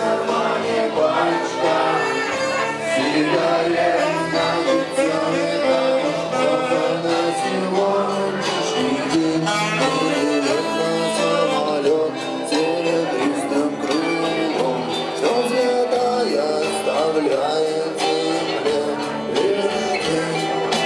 кармане пачка сигарет. Значит, все это можно на сегодняшний день. Билет на самолет серебристым крылом, что взлетая оставляет земле лишь тень.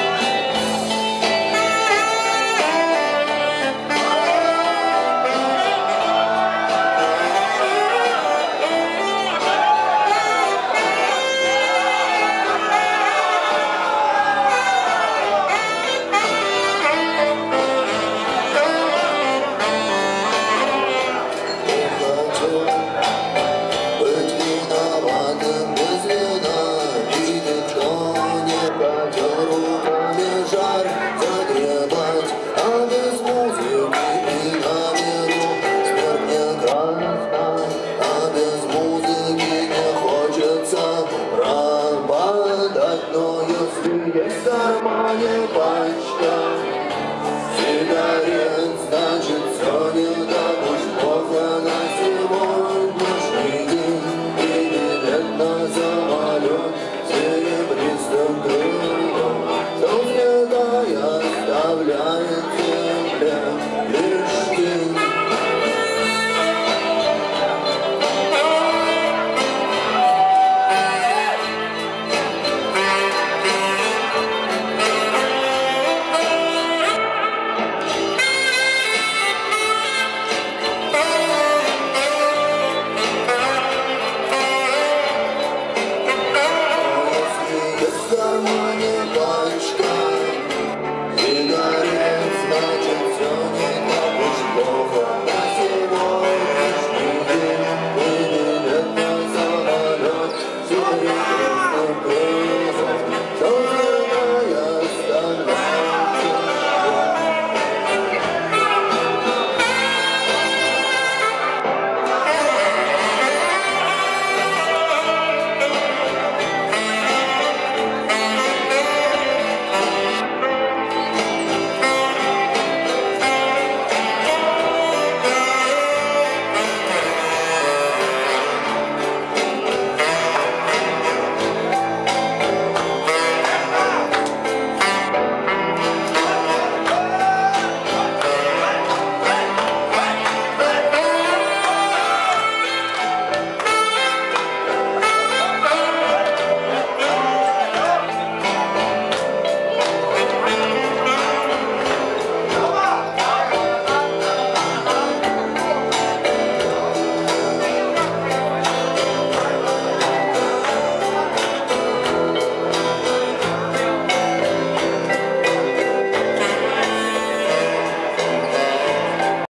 Быть виноватым без вина, видеть, что не хотел руками жар загребать, а без музыки и на миру смерть прекрасна, а без музыки не хочется пропадать. Но если есть в кармане пачка